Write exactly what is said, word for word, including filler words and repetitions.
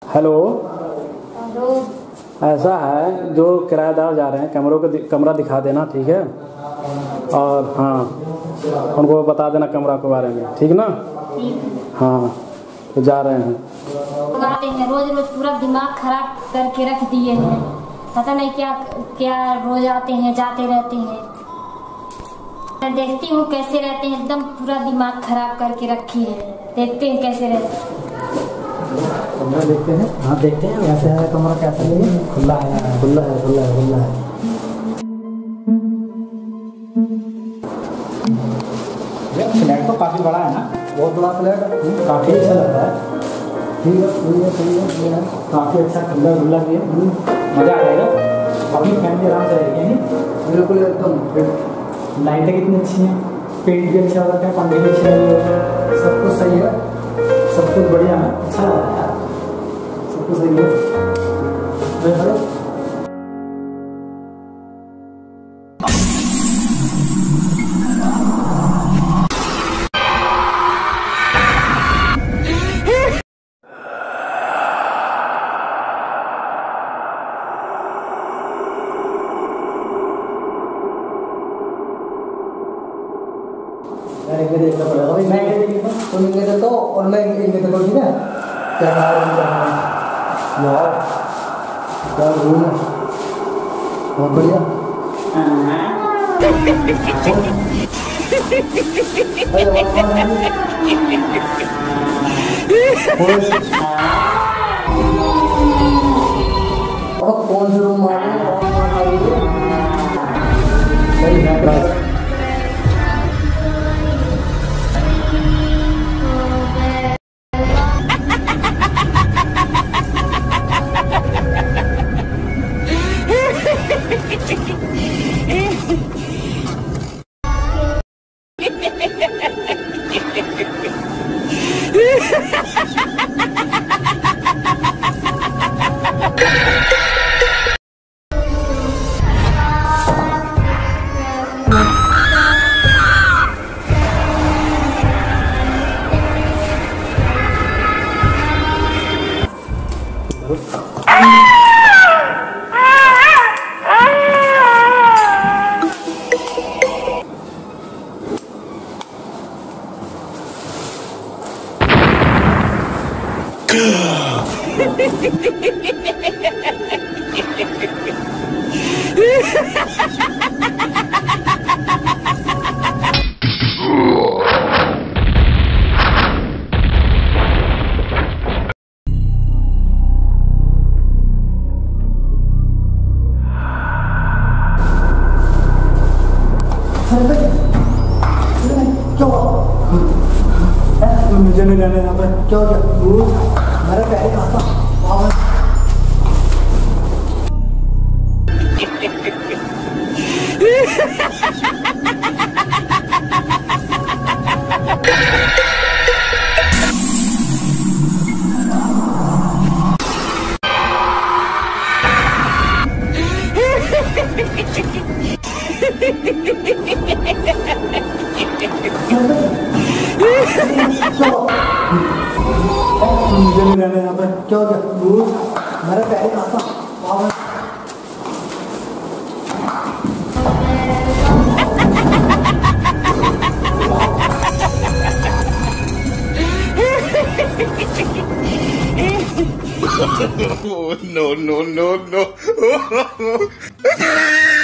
Hello. Hello. ऐसा है, जो किराएदार जा रहे हैं कमरों को कमरा दिखा देना, ठीक है? और हाँ, उनको बता देना कमरा के बारे में, ठीक ना? ठीक है। हाँ, तो जा रहे हैं। आते हैं रोज रोज पूरा दिमाग खराब करके रख दिए हैं। पता नहीं क्या क्या रोज आते हैं जाते रहते हैं। मैं देखती हूँ कैसे रहते हैं, एकदम पूरा दिमाग खराब करके रखी है। देखते हैं कैसे रहते हैं। कमरा देखते हैं। हाँ देखते हैं कैसे है कमरा, कैसा है? खुला है, खुला है, खुला है, खुला है। फ्लैट तो काफ़ी बड़ा है ना? बहुत बड़ा फ्लैट है, काफ़ी अच्छा लगता है। ठीक है, सही है, सही है, सही है। काफ़ी अच्छा खुला खुला भी है, मज़ा आ जाएगा। अपनी फैमिली आराम से रहेगी नहीं? बिल्कुल एकदम। लाइटें कितनी अच्छी हैं, पेंट भी अच्छा लगा है, पंखे भी अच्छे लगे हैं, सब कुछ सही है, सब कुछ बढ़िया है, अच्छा लग रहा है, सब कुछ सही है। मैं इनके देखना पड़ेगा भाई, मैं इनके देखता हूँ, तुम इनके देखो और मैं इनके देखो, ठीक है? क्या कहा है क्या है? वाह, क्या रूम है, बहुत बढ़िया। अब कौन से रूम आ गए और आ गई सही है। मुझे नहीं जाना यहाँ पर। क्या हो गया? मेरा पैर कहाँ था? मुझे नहीं जाना यहाँ पर। क्या हो गया? मेरा पैर कहाँ था? No, no, no, no.